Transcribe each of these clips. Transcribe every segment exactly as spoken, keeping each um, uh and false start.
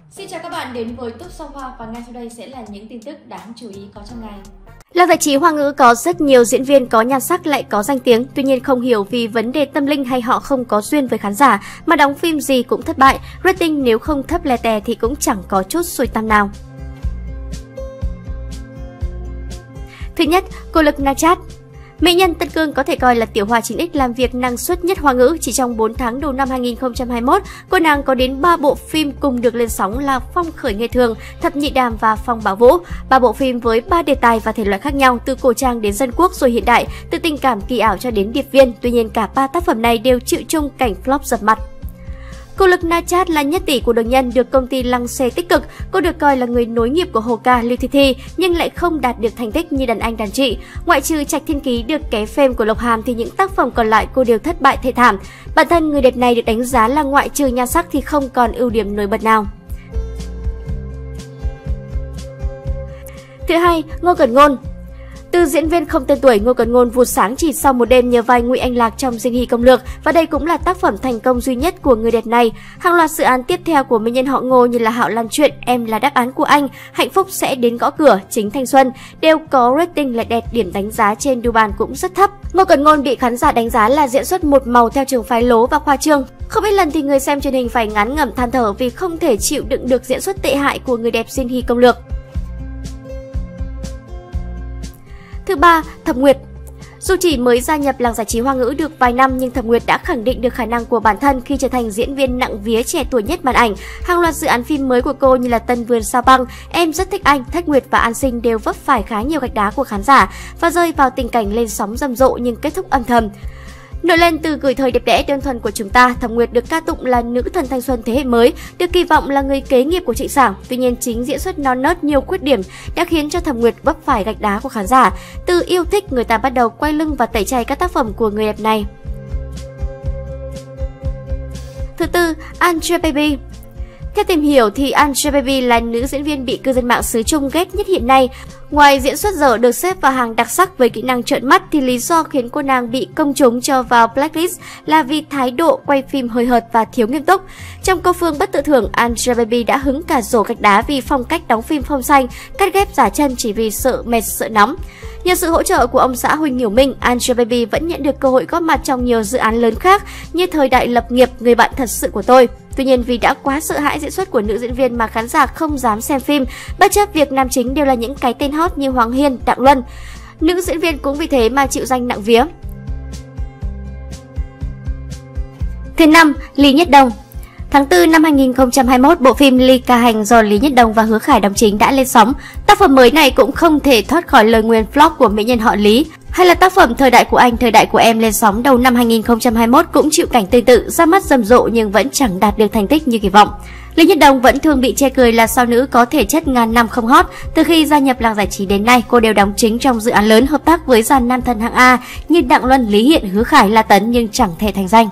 Xin chào các bạn đến với Top Sao Hoa và ngay sau đây sẽ là những tin tức đáng chú ý có trong ngày. Làng giải trí Hoa ngữ có rất nhiều diễn viên có nhan sắc lại có danh tiếng, tuy nhiên không hiểu vì vấn đề tâm linh hay họ không có duyên với khán giả mà đóng phim gì cũng thất bại, rating nếu không thấp lè tè thì cũng chẳng có chút xuôi tăm nào. Thứ nhất, cô lực Nachat. Mỹ nhân Tân Cương có thể coi là tiểu hoa chín x làm việc năng suất nhất Hoa ngữ. Chỉ trong bốn tháng đầu năm hai nghìn không trăm hai mươi mốt, cô nàng có đến ba bộ phim cùng được lên sóng là Phong khởi nghề thường, Thập nhị đàm và Phong bảo vũ. Ba bộ phim với ba đề tài và thể loại khác nhau, từ cổ trang đến dân quốc rồi hiện đại, từ tình cảm kỳ ảo cho đến điệp viên. Tuy nhiên cả ba tác phẩm này đều chịu chung cảnh flop dập mặt. Cô lực Nachat là nhất tỷ của đường nhân, được công ty lăng xê tích cực. Cô được coi là người nối nghiệp của Hồ ca Lưu Thi Thi nhưng lại không đạt được thành tích như đàn anh đàn chị. Ngoại trừ Trạch Thiên Ký được ké phêm của Lộc Hàm thì những tác phẩm còn lại cô đều thất bại thê thảm. Bản thân người đẹp này được đánh giá là ngoại trừ nhan sắc thì không còn ưu điểm nổi bật nào. Thứ hai, Ngô Cẩn Ngôn. Từ diễn viên không tên tuổi, Ngô Cẩn Ngôn vụt sáng chỉ sau một đêm nhờ vai Ngụy Anh Lạc trong Diên Hy Công Lược, và đây cũng là tác phẩm thành công duy nhất của người đẹp này. Hàng loạt dự án tiếp theo của mỹ nhân họ Ngô như là Hạo Lan Chuyện, Em là đáp án của anh, Hạnh phúc sẽ đến gõ cửa, Chính thanh xuân đều có rating lẹt đẹt, điểm đánh giá trên đu bàn cũng rất thấp. Ngô Cẩn Ngôn bị khán giả đánh giá là diễn xuất một màu theo trường phái lố và khoa trương. Không ít lần thì người xem truyền hình phải ngán ngẩm than thở vì không thể chịu đựng được diễn xuất tệ hại của người đẹp Diên Hy Công Lược. Thứ ba, Thập Nguyệt. Dù chỉ mới gia nhập làng giải trí Hoa ngữ được vài năm nhưng Thập Nguyệt đã khẳng định được khả năng của bản thân khi trở thành diễn viên nặng vía trẻ tuổi nhất màn ảnh. Hàng loạt dự án phim mới của cô như là Tân Vườn Sao Băng, Em rất thích anh, Thách Nguyệt và An Sinh đều vấp phải khá nhiều gạch đá của khán giả và rơi vào tình cảnh lên sóng rầm rộ nhưng kết thúc âm thầm. Nổi lên từ Gửi thời đẹp đẽ đơn thuần của chúng ta, Thập Nguyệt được ca tụng là nữ thần thanh xuân thế hệ mới, được kỳ vọng là người kế nghiệp của Trịnh Sảng. Tuy nhiên chính diễn xuất non nớt nhiều khuyết điểm đã khiến cho Thập Nguyệt vấp phải gạch đá của khán giả. Từ yêu thích, người ta bắt đầu quay lưng và tẩy chay các tác phẩm của người đẹp này. Thứ tư, Angel Baby. Theo tìm hiểu thì Angel Baby là nữ diễn viên bị cư dân mạng xứ Trung ghét nhất hiện nay. Ngoài diễn xuất dở được xếp vào hàng đặc sắc với kỹ năng trợn mắt thì lý do khiến cô nàng bị công chúng cho vào blacklist là vì thái độ quay phim hời hợt và thiếu nghiêm túc. Trong Cô Phương Bất Tự Thưởng, Angel Baby đã hứng cả rổ gạch đá vì phong cách đóng phim phông xanh, cắt ghép giả chân chỉ vì sợ mệt sợ nóng. Nhờ sự hỗ trợ của ông xã Huỳnh Hiểu Minh, Angel Baby vẫn nhận được cơ hội góp mặt trong nhiều dự án lớn khác như Thời đại lập nghiệp, Người bạn thật sự của tôi. Tuy nhiên vì đã quá sợ hãi diễn xuất của nữ diễn viên mà khán giả không dám xem phim, bất chấp việc nam chính đều là những cái tên hot như Hoàng Hiên, Đặng Luân. Nữ diễn viên cũng vì thế mà chịu danh nặng vía. Thứ năm, Lý Nhất Đồng. Tháng tư năm hai nghìn không trăm hai mươi mốt, bộ phim Ly Ca Hành do Lý Nhất Đồng và Hứa Khải đóng chính đã lên sóng. Tác phẩm mới này cũng không thể thoát khỏi lời nguyền flop của mỹ nhân họ Lý. Hay là tác phẩm Thời đại của anh, Thời đại của em lên sóng đầu năm hai nghìn không trăm hai mươi mốt cũng chịu cảnh tương tự, ra mắt rầm rộ nhưng vẫn chẳng đạt được thành tích như kỳ vọng. Lý Nhất Đồng vẫn thường bị chê cười là sao nữ có thể chất ngàn năm không hot. Từ khi gia nhập làng giải trí đến nay, cô đều đóng chính trong dự án lớn, hợp tác với dàn nam thần hạng A như Đặng Luân, Lý Hiện, Hứa Khải, La Tấn nhưng chẳng thể thành danh.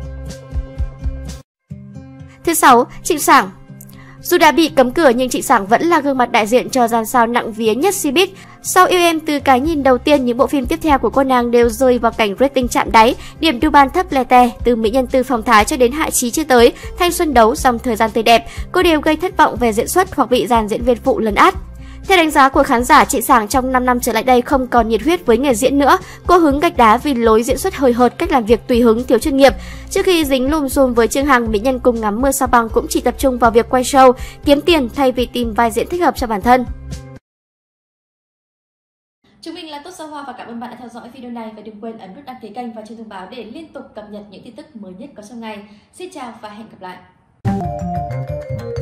Thứ sáu, Trịnh Sảng. Dù đã bị cấm cửa nhưng Trịnh Sảng vẫn là gương mặt đại diện cho dàn sao nặng vía nhất showbiz. Sau Yêu Em từ cái nhìn đầu tiên, những bộ phim tiếp theo của cô nàng đều rơi vào cảnh rating chạm đáy, điểm đu ban thấp lè tè, từ Mỹ Nhân Tư Phong Thái cho đến Hạ Chí Chưa Tới, Thanh Xuân Đấu, Dòng Thời Gian Tươi Đẹp, cô đều gây thất vọng về diễn xuất hoặc bị dàn diễn viên phụ lấn át. Theo đánh giá của khán giả, Trịnh Sảng trong năm năm trở lại đây không còn nhiệt huyết với nghề diễn nữa. Cô hứng gạch đá vì lối diễn xuất hời hợt, cách làm việc tùy hứng, thiếu chuyên nghiệp. Trước khi dính lùm xùm với Trương Hằng, mỹ nhân cùng ngắm mưa sao băng cũng chỉ tập trung vào việc quay show, kiếm tiền thay vì tìm vai diễn thích hợp cho bản thân. Chúng mình là Tốt Sao Hoa và cảm ơn bạn đã theo dõi video này, và đừng quên ấn nút đăng ký kênh và chuông thông báo để liên tục cập nhật những tin tức mới nhất có trong ngày. Xin chào và hẹn gặp lại.